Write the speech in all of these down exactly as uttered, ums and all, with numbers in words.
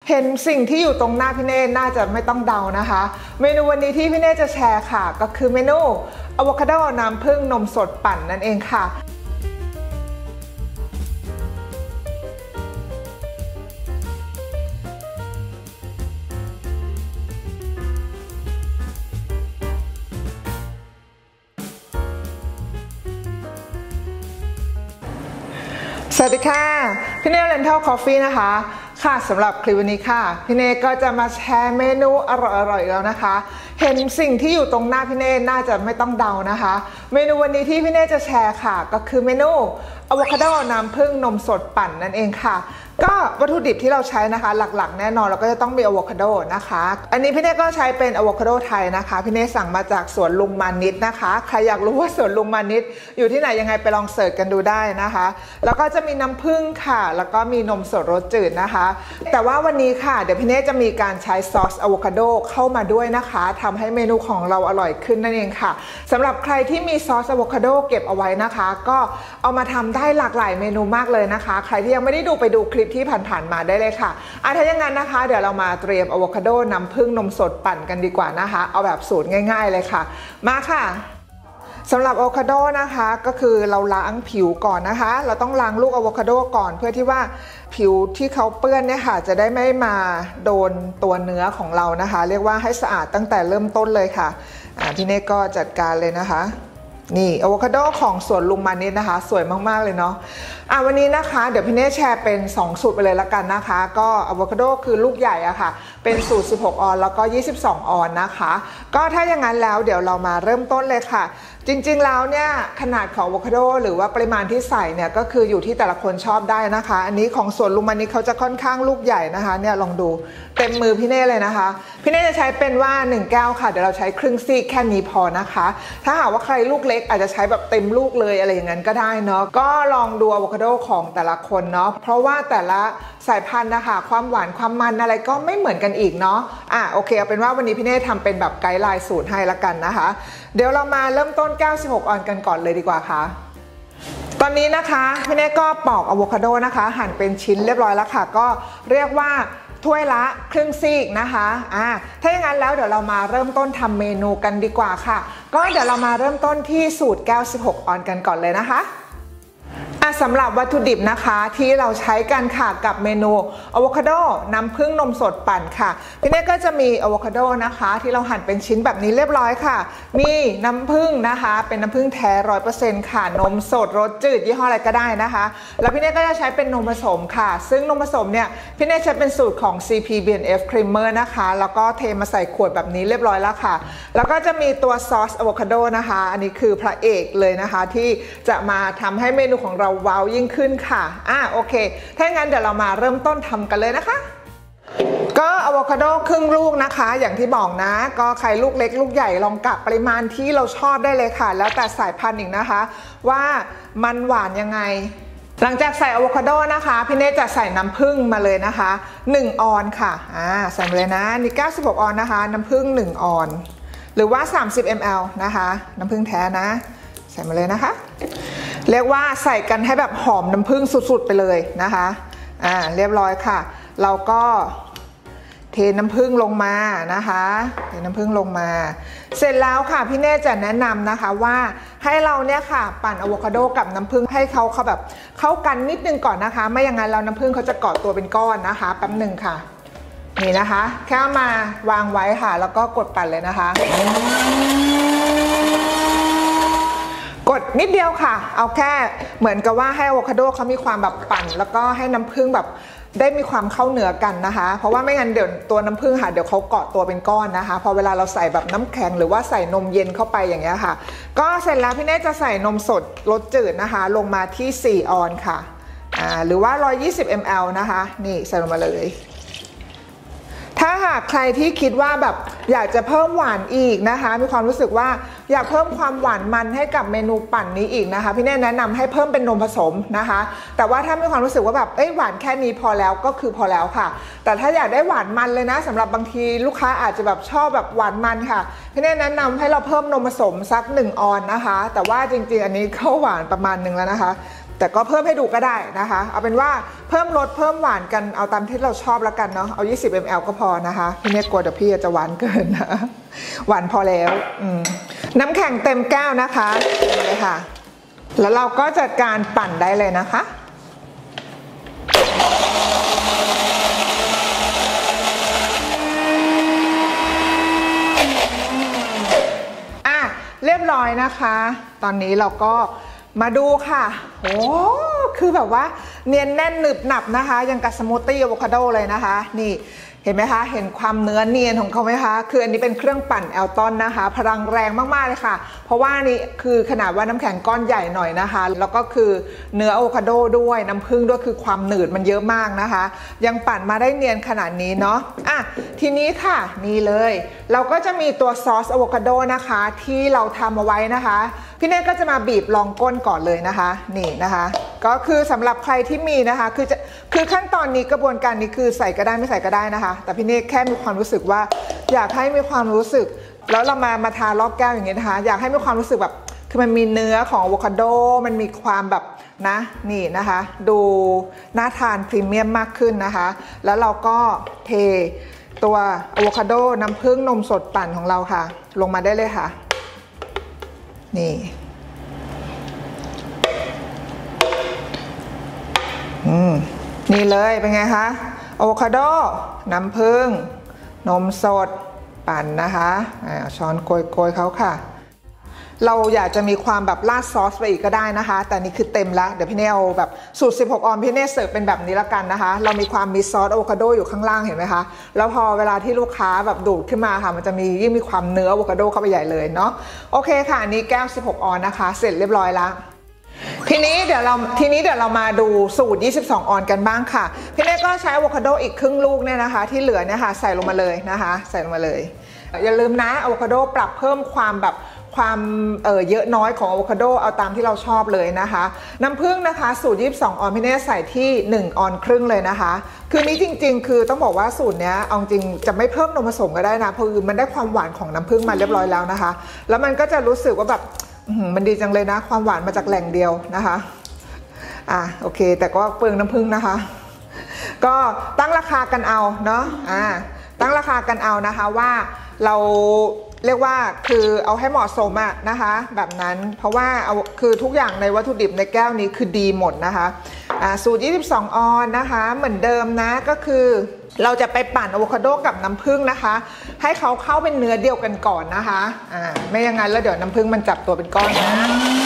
เห็นสิ่งที่อยู่ตรงหน้าพี่เน่น่าจะไม่ต้องเดานะคะเมนูวันนี้ที่พี่เน่จะแชร์ค่ะก็คือเมนูอะโวคาโดน้ำผึ้งนมสดปั่นนั่นเองค่ะสวัสดีค่ะพี่เน่เรนทัลคอฟฟี่นะคะค่ะสำหรับคลิปวันนี้ค่ะพี่เน่ก็จะมาแชร์เมนูอร่อยๆแล้วนะคะเห็นสิ่งที่อยู่ตรงหน้าพี่เน่น่าจะไม่ต้องเดานะคะเมนูวันนี้ที่พี่เน่จะแชร์ค่ะก็คือเมนูอะโวคาโดน้ำผึ้งนมสดปั่นนั่นเองค่ะก็วัตถุดิบที่เราใช้นะคะหลักๆแน่นอนเราก็จะต้องมีอะโวคาโดนะคะอันนี้พี่เน่ก็ใช้เป็นอะโวคาโดไทยนะคะพี่เน่สั่งมาจากสวนลุงมานิดนะคะใครอยากรู้ว่าสวนลุงมานิดอยู่ที่ไหนยังไงไปลองเสิร์ชกันดูได้นะคะแล้วก็จะมีน้ำผึ้งค่ะแล้วก็มีนมสดรสจืดนะคะแต่ว่าวันนี้ค่ะเดี๋ยวพี่เน่จะมีการใช้ซอสอะโวคาโดเข้ามาด้วยนะคะทำให้เมนูของเราอร่อยขึ้นนั่นเองค่ะสำหรับใครที่มีซอสอะโวคาโดเก็บเอาไว้นะคะก็เอามาทำได้หลากหลายเมนูมากเลยนะคะใครที่ยังไม่ได้ดูไปดูคลิปที่ผ่านๆมาได้เลยค่ะอ่ะถ้าอย่างนั้นนะคะเดี๋ยวเรามาเตรียมอะโวคาโดน้ำผึ้งนมสดปั่นกันดีกว่านะคะเอาแบบสูตรง่ายๆเลยค่ะมาค่ะสำหรับอะโวคาโดนะคะก็คือเราล้างผิวก่อนนะคะเราต้องล้างลูกอะโวคาโดก่อนเพื่อที่ว่าผิวที่เขาเปื้อนเนี่ยค่ะจะได้ไม่มาโดนตัวเนื้อของเรานะคะเรียกว่าให้สะอาดตั้งแต่เริ่มต้นเลยค่ะอ่าพี่เนกก็จัดการเลยนะคะนี่อะโวคาโดของสวนลุงมานิดนะคะสวยมากๆเลยเนาะอ่ะวันนี้นะคะเดี๋ยวพี่เน่แชร์เป็นสองสูตรไปเลยละกันนะคะก็อะโวคาโดคือลูกใหญ่อะค่ะเป็นสูตรสิบหกออนแล้วก็ยี่สิบสองออนนะคะก็ถ้าอย่างนั้นแล้วเดี๋ยวเรามาเริ่มต้นเลยค่ะจริงๆแล้วเนี่ยขนาดของอะโวคาโดหรือว่าปริมาณที่ใส่เนี่ยก็คืออยู่ที่แต่ละคนชอบได้นะคะอันนี้ของสวนลุงมานิดเขาจะค่อนข้างลูกใหญ่นะคะเนี่ยลองดูเต็มมือพี่เน่เลยนะคะพี่เน่จะใช้เป็นว่าหนึ่งแก้วค่ะเดี๋ยวเราใช้ครึ่งซีกแค่นี้พอนะคะถ้าหากว่าใครลูกเล็กอาจจะใช้แบบเต็มลูกเลยอะไรอย่างนั้นก็ได้เนาะก็ลองดูอะโวคาโดของแต่ละคนเนาะเพราะว่าแต่ละสายพันธุ์นะคะความหวานความมันอะไรก็ไม่เหมือนกันอีกเนาะอ่ะโอเคเอาเป็นว่าวันนี้พี่เน่ทำเป็นแบบไกด์ไลน์สูตรให้ละกันนะคะเดี๋ยวเรามาเริ่มต้นเก้าสิบหกออนกันก่อนเลยดีกว่าค่ะตอนนี้นะคะพี่เน่ก็ปอกอะโวคาโดนะคะหั่นเป็นชิ้นเรียบร้อยแล้วค่ะก็เรียกว่าถ้วยละครึ่งซีกนะคะอ่าถ้าอย่างนั้นแล้วเดี๋ยวเรามาเริ่มต้นทำเมนูกันดีกว่าค่ะก็เดี๋ยวเรามาเริ่มต้นที่สูตรเก้าสิบหกออนกันก่อนเลยนะคะสำหรับวัตถุดิบนะคะที่เราใช้กันค่ะกับเมนูอะโวคาโดน้ำผึ้งนมสดปั่นค่ะพี่เน่ก็จะมีอะโวคาโดนะคะที่เราหั่นเป็นชิ้นแบบนี้เรียบร้อยค่ะมีน้ำผึ้งนะคะเป็นน้ำผึ้งแท้ร้อยเปอร์เซ็นต์ค่ะนมสดรสจืดยี่ห้ออะไรก็ได้นะคะแล้วพี่เน่ก็จะใช้เป็นนมผสมค่ะซึ่งนมผสมเนี่ยพี่เน่ใช้เป็นสูตรของ ซี พี บี เอ็น เอฟ Creamer นะคะแล้วก็เทมาใส่ขวดแบบนี้เรียบร้อยแล้วค่ะแล้วก็จะมีตัวซอสอะโวคาโดนะคะอันนี้คือพระเอกเลยนะคะที่จะมาทำให้เมนูของเราว้าวยิ่งขึ้นค่ะอ่ะโอเคถ้าอย่างนั้นเดี๋ยวเรามาเริ่มต้นทำกันเลยนะคะก็อะโวคาโดครึ่งลูกนะคะอย่างที่บอกนะก็ใครลูกเล็กลูกใหญ่ลองกะปริมาณที่เราชอบได้เลยค่ะแล้วแต่สายพันธุ์อีกนะคะว่ามันหวานยังไงหลังจากใส่อะโวคาโดนะคะพี่เน่จะใส่น้ำผึ้งมาเลยนะคะหนึ่งออนค่ะอ่าใส่มาเลยนะนี่เก้าสิบหกออนนะคะน้ำผึ้งหนึ่งออนหรือว่าสามสิบมิลลิลิตรนะคะน้ำผึ้งแท้นะใส่มาเลยนะคะเรียกว่าใส่กันให้แบบหอมน้ำผึ้งสุดๆไปเลยนะคะอ่าเรียบร้อยค่ะเราก็เทน้ำผึ้งลงมานะคะเทน้ำผึ้งลงมาเสร็จแล้วค่ะพี่เน่จะแนะนำนะคะว่าให้เราเนี่ยค่ะปั่นอะโวคาโดกับน้ำผึ้งให้เขาเขาแบบเข้ากันนิดนึงก่อนนะคะไม่อย่างนั้นแล้วน้ำผึ้งเขาจะเกาะตัวเป็นก้อนนะคะแป๊บหนึ่งค่ะนี่นะคะแค่มาวางไว้ค่ะแล้วก็กดปั่นเลยนะคะกดนิดเดียวค่ะเอาแค่เหมือนกับว่าให้อะโวคาโดเขามีความแบบปั่นแล้วก็ให้น้ำผึ้งแบบได้มีความเข้าเนื้อกันนะคะเพราะว่าไม่งั้นเดี๋ยวตัวน้ำผึ้งค่ะเดี๋ยวเขาเกาะตัวเป็นก้อนนะคะพอเวลาเราใส่แบบน้ำแข็งหรือว่าใส่นมเย็นเข้าไปอย่างเงี้ยค่ะก็เสร็จแล้วพี่เน่จะใส่นมสดรสจืดนะคะลงมาที่สี่ออนค่ะอ่าหรือว่าหนึ่งร้อยยี่สิบมิลลิลิตรนะคะนี่ใส่ลงมาเลยถ้าหากใครที่คิดว่าแบบอยากจะเพิ่มหวานอีกนะคะมีความรู้สึกว่าอยากเพิ่มความหวานมันให้กับเมนูปั่นนี้อีกนะคะพี่เน่แนะนำให้เพิ่มเป็นนมผสมนะคะแต่ว่าถ้ามีความรู้สึกว่าแบบเอ้ยหวานแค่นี้พอแล้วก็คือพอแล้วค่ะแต่ถ้าอยากได้หวานมันเลยนะสำหรับบางทีลูกค้าอาจจะแบบชอบแบบหวานมันค่ะพี่เน่แนะนำให้เราเพิ่มนมผสมสักหนึ่งออนนะคะแต่ว่าจริงๆอันนี้ก็หวานประมาณหนึ่งแล้วนะคะแต่ก็เพิ่มให้ดูก็ได้นะคะเอาเป็นว่าเพิ่มรสเพิ่มหวานกันเอาตามที่เราชอบแล้วกันเนาะเอายี่สิบมิลลิลิตรก็พอนะคะพี่เนกกลัวเดี๋ยวพี่จะหวานเกินนะหวานพอแล้วน้ำแข็งเต็มแก้วนะคะเลยค่ะแล้วเราก็จัดการปั่นได้เลยนะคะอ่ะเรียบร้อยนะคะตอนนี้เราก็มาดูค่ะโอ้คือแบบว่าเนียนแน่นหนึบหนับนะคะยังกับสมูทตี้อะโวคาโดเลยนะคะนี่เห็นไหมคะเห็นความเนื้อเนียนของเขาไหมคะคืออันนี้เป็นเครื่องปั่นแอลตันนะคะพลังแรงมากๆเลยค่ะเพราะว่านี่คือขนาดว่าน้ำแข็งก้อนใหญ่หน่อยนะคะแล้วก็คือเนื้ออะโวคาโดด้วยน้ำผึ้งด้วยคือความหนืดมันเยอะมากนะคะยังปั่นมาได้เนียนขนาดนี้เนาะอ่ะทีนี้ค่ะนี่เลยเราก็จะมีตัวซอสอะโวคาโดนะคะที่เราทำเอาไว้นะคะพี่เนยก็จะมาบีบรองก้นก่อนเลยนะคะนี่นะคะก็คือสำหรับใครที่มีนะคะคือจะคือขั้นตอนนี้กระบวนการนี้คือใส่ก็ได้ไม่ใส่ก็ได้นะคะแต่พี่เนยแค่มีความรู้สึกว่าอยากให้มีความรู้สึกแล้วเรามามาทารอบแก้วอย่างเงี้ยนะคะอยากให้มีความรู้สึกแบบคือมันมีเนื้อของอะโวคาโดมันมีความแบบนะนี่นะคะดูน่าทานพรีเมียมมากขึ้นนะคะแล้วเราก็เทตัวอะโวคาโดน้ำผึ้งนมสดปั่นของเราค่ะลงมาได้เลยค่ะนี่อืมนี่เลยเป็นไงคะอะโวคาโดน้ำผึ้งนมสดปั่นนะคะช้อนโกยๆเขาค่ะเราอยากจะมีความแบบราดซอสไปอีกก็ได้นะคะแต่นี่คือเต็มแล้วเดี๋ยวพี่เน่เอาแบบสูตรสิบหกออนพี่เน่เสิร์ฟเป็นแบบนี้ละกันนะคะเรามีความมีซอสอะโวคาโดอยู่ข้างล่างเห็นไหมคะแล้วพอเวลาที่ลูกค้าแบบดูดขึ้นมาค่ะมันจะมียิ่งมีความเนื้ออะโวคาโดเข้าไปใหญ่เลยเนาะโอเคค่ะอันนี้แก้วสิบหกออนนะคะเสร็จเรียบร้อยแล้วทีนี้เดี๋ยวเราทีนี้เดี๋ยวเรามาดูสูตรยี่สิบสองออนกันบ้างค่ะพี่เน่ก็ใช้อะโวคาโดอีกครึ่งลูกเนี่ยนะคะที่เหลือเนี่ยค่ะใส่ลงมาเลยนะคะใส่ลงมาเลยอย่าลืมนะอะโวคาโดปรับเพิ่มความแบบความเออเยอะน้อยของอะโวคาโดเอาตามที่เราชอบเลยนะคะน้ำผึ้งนะคะสูตรยี่สิบสองออนพี่เน่ใส่ที่หนึ่งออนครึ่งเลยนะคะคือนี้จริงๆคือต้องบอกว่าสูตรเนี้ยเอาจริงจะไม่เพิ่มนมผสมก็ได้นะเพราะมันได้ความหวานของน้ำผึ้งมาเรียบร้อยแล้วนะคะแล้วมันก็จะรู้สึกว่าแบบมันดีจังเลยนะความหวานมาจากแหล่งเดียวนะคะอ่ะโอเคแต่ก็เปลืองน้ำผึ้งนะคะก็ตั้งราคากันเอาเนาะอ่าตั้งราคากันเอานะคะว่าเราเรียกว่าคือเอาให้เหมาะสมอะนะคะแบบนั้นเพราะว่าเอาคือทุกอย่างในวัตถุดิบในแก้วนี้คือดีหมดนะคะอ่าสูตรยี่สิบสองออนนะคะเหมือนเดิมนะก็คือเราจะไปปั่นอะโวคาโดกับน้ำผึ้งนะคะให้เขาเข้าเป็นเนื้อเดียวกันก่อนนะคะอ่าไม่อย่างนั้นแล้วเดี๋ยวน้ำผึ้งมันจับตัวเป็นก้อนนะ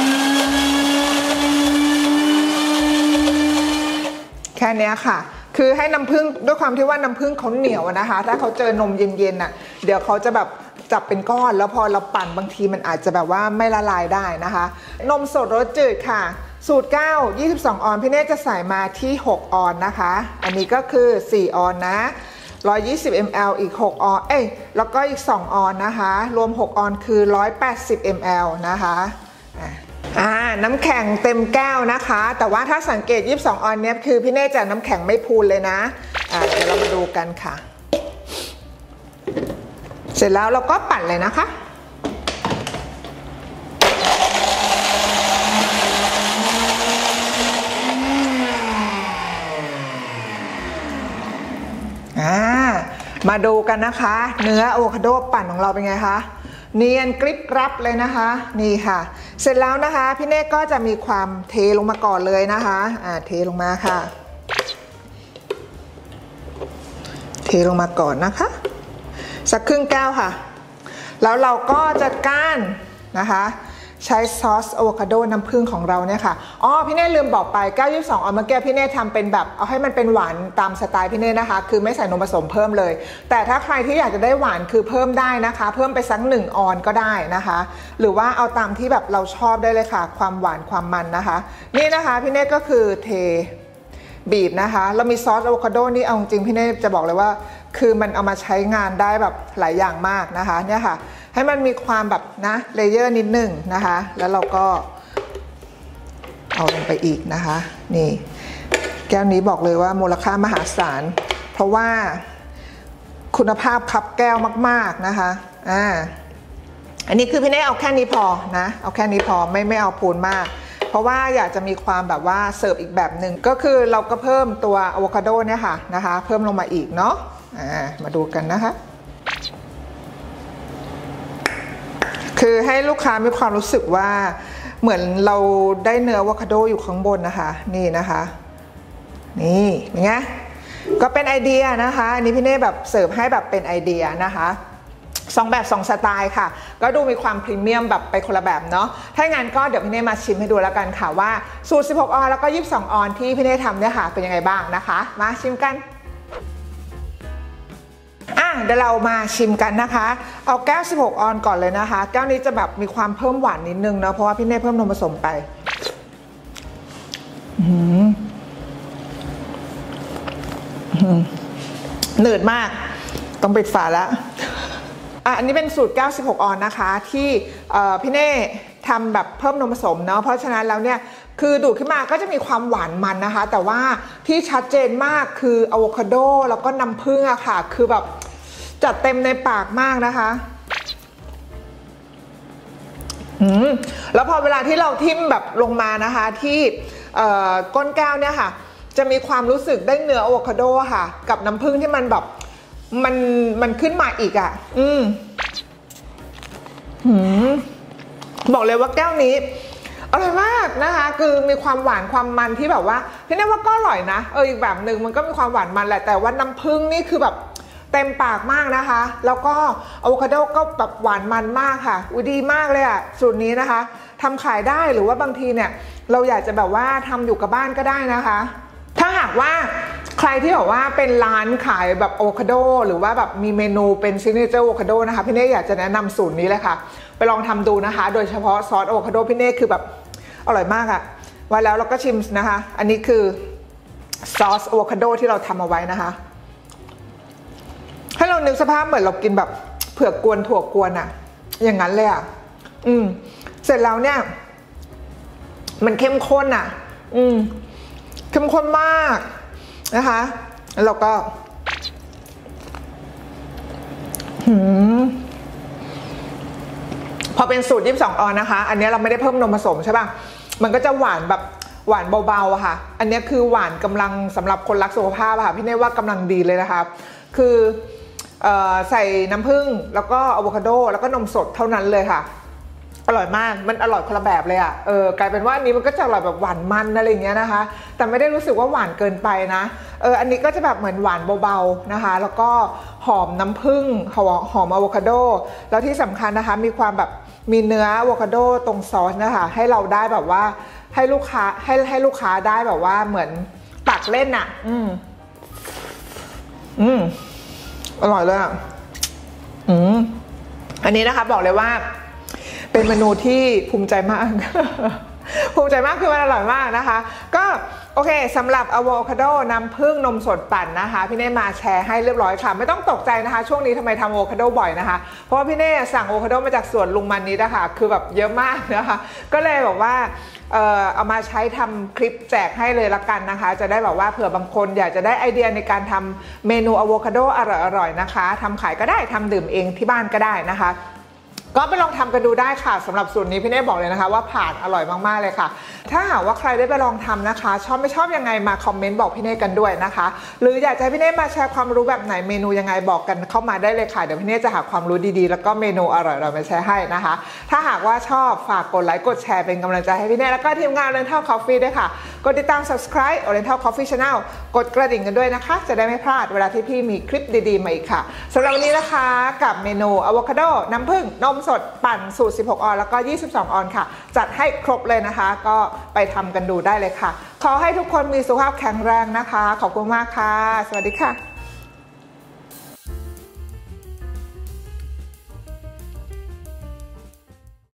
แค่นี้ค่ะคือให้น้ำผึ้งด้วยความที่ว่าน้ำผึ้งเขาเหนียวนะคะถ้าเขาเจอนมเย็นๆน่ะเดี๋ยวเขาจะแบบจับเป็นก้อนแล้วพอเราปั่นบางทีมันอาจจะแบบว่าไม่ละลายได้นะคะนมสดรสจืดค่ะสูตรเก้า ยี่สิบสองออนพี่เน่จะใส่มาที่หกออนนะคะอันนี้ก็คือสี่ออนนะหนึ่งร้อยยี่สิบมิลลิลิตรอีกหกออนเอ้ยแล้วก็อีกสองออนนะคะรวมหกออนคือหนึ่งร้อยแปดสิบมิลลิลิตรนะคะอ่าน้ำแข็งเต็มแก้วนะคะแต่ว่าถ้าสังเกตยี่สิบสองออนเนี้ยคือพี่เน่จะน้ำแข็งไม่พูนเลยนะอ่าเดี๋ยวเรามาดูกันค่ะเสร็จแล้วเราก็ปั่นเลยนะคะอ่ามาดูกันนะคะเนื้ออะโวคาโดปั่นของเราเป็นไงคะเนียนกริบกรับเลยนะคะนี่ค่ะเสร็จแล้วนะคะพี่เน่ก็จะมีความเทลงมาก่อนเลยนะคะอ่าเทลงมาค่ะเทลงมาก่อนนะคะสักครึ่งแก้วค่ะแล้วเราก็จัดการนะคะใช้ซอสอะโวคาโดน้ำผึ้งของเราเนี่ยค่ะอ๋อพี่เน่ลืมบอกไปเก้า ยี่สิบสองออนเมื่อกี้พี่เน่ทำเป็นแบบเอาให้มันเป็นหวานตามสไตล์พี่เน่นะคะคือไม่ใส่นมผสมเพิ่มเลยแต่ถ้าใครที่อยากจะได้หวานคือเพิ่มได้นะคะเพิ่มไปสักหนึ่งออนก็ได้นะคะหรือว่าเอาตามที่แบบเราชอบได้เลยค่ะความหวานความมันนะคะนี่นะคะพี่เน่ก็คือเทบีบนะคะเรามีซอสอะโวคาโดนี่เอาจริงพี่เน่จะบอกเลยว่าคือมันเอามาใช้งานได้แบบหลายอย่างมากนะคะเนี่ยค่ะให้มันมีความแบบนะเลเยอร์นิดหนึ่งนะคะแล้วเราก็เอาลงไปอีกนะคะนี่แก้วนี้บอกเลยว่ามูลค่ามหาศาลเพราะว่าคุณภาพคับแก้วมากๆนะคะอ่าอันนี้คือพี่เน่เอาแค่นี้พอนะเอาแค่นี้พอไม่ไม่เอาพูนมากเพราะว่าอยากจะมีความแบบว่าเสิร์ฟอีกแบบหนึ่งก็คือเราก็เพิ่มตัวอะโวคาโดเนี่ยค่ะนะคะเพิ่มลงมาอีกเนาะอ่ามาดูกันนะคะคือให้ลูกค้ามีความรู้สึกว่าเหมือนเราได้เนื้ออะโวคาโดอยู่ข้างบนนะคะนี่นะคะนี่เป็นไงก็เป็นไอเดียนะคะอันนี้พี่เน่แบบเสิร์ฟให้แบบเป็นไอเดียนะคะสองแบบสองสไตล์ค่ะก็ดูมีความพรีเมียมแบบไปคนละแบบเนาะถ้างั้นก็เดี๋ยวพี่เน่มาชิมให้ดูแล้วกันค่ะว่าสูตรสิบหกออนแล้วก็ยี่สิบสองออนที่พี่เน่ทำเนี่ยค่ะเป็นยังไงบ้างนะคะมาชิมกันอ่ะเดี๋ยวเรามาชิมกันนะคะเอาแก้วสิบหกออนก่อนเลยนะคะแก้วนี้จะแบบมีความเพิ่มหวานนิดนึงเนาะเพราะว่าพี่เน่เพิ่มนมผสมไปหนืดมากต้องปิดฝาแล้วอ่ะอันนี้เป็นสูตรแก้วสิบหกออนนะคะที่พี่เน่ทำแบบเพิ่มนมผสมเนาะเพราะฉะนั้นแล้วเนี่ยคือดูดขึ้นมาก็จะมีความหวานมันนะคะแต่ว่าที่ชัดเจนมากคืออะโวคาโดแล้วก็น้ำผึ้งอะค่ะคือแบบจัดเต็มในปากมากนะคะอืมแล้วพอเวลาที่เราทิ่มแบบลงมานะคะที่ก้นแก้วเนี่ยค่ะจะมีความรู้สึกได้เนื้ออะโวคาโดค่ะกับน้ำผึ้งที่มันแบบมันมันขึ้นมาอีกอ่ะอืมหืมบอกเลยว่าแก้วนี้อร่อยมากนะคะคือมีความหวานความมันที่แบบว่าพี่เน่ว่าก็อร่อยนะเอออีกแบบหนึ่งมันก็มีความหวานมันแหละแต่ว่าน้ำผึ้งนี่คือแบบเต็มปากมากนะคะแล้วก็อะโวคาโดก็แบบหวานมันมากค่ะอุ้ยดีมากเลยอ่ะสูตรนี้นะคะทำขายได้หรือว่าบางทีเนี่ยเราอยากจะแบบว่าทำอยู่กับบ้านก็ได้นะคะถ้าหากว่าใครที่บอกว่าเป็นร้านขายแบบอะโวคาโดหรือว่าแบบมีเมนูเป็นซิกเนเจอร์อะโวคาโดนะคะพี่เน่อยากจะแนะนำสูตรนี้เลยค่ะไปลองทำดูนะคะโดยเฉพาะซอสอะโวคาโดพี่เน่คือแบบอร่อยมากอะไว้แล้วเราก็ชิมนะคะอันนี้คือซอสอะโวคาโดที่เราทำเอาไว้นะคะให้เรานึกสภาพเหมือนเรากินแบบเผือกกวนถั่วกวนอะอย่างนั้นเลยอะอืมเสร็จแล้วเนี่ยมันเข้มข้นอะอืมเข้มข้นมากนะคะแล้วเราก็พอเป็นสูตรยี่สิบสองออนนะคะอันนี้เราไม่ได้เพิ่มนมผสมใช่ป่ะมันก็จะหวานแบบหวานเบาๆอะค่ะอันนี้คือหวานกำลังสำหรับคนรักสุขภาพอะค่ะพี่เน่ว่ากำลังดีเลยนะคะคือใส่น้ำผึ้งแล้วก็อะโวคาโดแล้วก็นมสดเท่านั้นเลยค่ะอร่อยมากมันอร่อยคนละแบบเลยอะเออกลายเป็นว่าอันนี้มันก็จะอร่อยแบบหวานมันอะไรอย่างเงี้ยนะคะแต่ไม่ได้รู้สึกว่าหวานเกินไปนะเอออันนี้ก็จะแบบเหมือนหวานเบาๆนะคะแล้วก็หอมน้ำผึ้งหอมหอมอะโวคาโดแล้วที่สำคัญนะคะมีความแบบมีเนื้ออะโวคาโดตรงซอสนะคะให้เราได้แบบว่าให้ลูกค้าให้ให้ลูกค้าได้แบบว่าเหมือนตักเล่นอะอืมอืมอร่อยเลยอ่ะอืมอันนี้นะคะบอกเลยว่าเป็นเมนูที่ภูมิใจมากภูมิใจมากคือมันอร่อยมากนะคะก็โอเคสำหรับอะโวคาโดน้ำผึ้งนมสดปั่นนะคะพี่เน่มาแชร์ให้เรียบร้อยค่ะไม่ต้องตกใจนะคะช่วงนี้ทำไมทำอะโวคาโดบ่อยนะคะเพราะว่าพี่เน่สั่งอะโวคาโดมาจากสวนลุงมันนี้นะคะคือแบบเยอะมากนะคะก็เลยบอกว่าเอ่อเอามาใช้ทำคลิปแจกให้เลยละกันนะคะจะได้แบบว่าเผื่อบางคนอยากจะได้ไอเดียในการทำเมนูอะโวคาโดอร่อยๆนะคะทำขายก็ได้ทำดื่มเองที่บ้านก็ได้นะคะก็ไปลองทำกันดูได้ค่ะสำหรับสูตรนี้พี่เน่บอกเลยนะคะว่าผ่านอร่อยมากๆเลยค่ะถ้าหากว่าใครได้ไปลองทำนะคะชอบไม่ชอบยังไงมาคอมเมนต์บอกพี่เน่กันด้วยนะคะหรืออยากจะให้พี่เน่มาแชร์ความรู้แบบไหนเมนูยังไงบอกกันเข้ามาได้เลยค่ะเดี๋ยวพี่เน่จะหาความรู้ดีๆแล้วก็เมนูอร่อยๆมาแชร์ให้นะคะถ้าหากว่าชอบฝากกดไลค์กดแชร์เป็นกำลังใจให้พี่เน่แล้วก็ทีมงาน Oriental Coffee ด้วยค่ะกดติดตาม Subscribe Oriental Coffee Channel กดกระดิ่งกันด้วยนะคะจะได้ไม่พลาดเวลาที่พี่มีคลิปดีๆมาอีกค่ะสำหรับวันนี้นะคะกับเมนูอะโวคาโดน้ำผึ้งนมสดปั่นสูตรสิบหกออนแล้วก็ยี่สิบสองออนค่ะจัดให้ครบเลยนะคะก็ไปทำกันดูได้เลยค่ะขอให้ทุกคนมีสุขภาพแข็งแรงนะคะขอบคุณมากค่ะสวัสดีค่ะ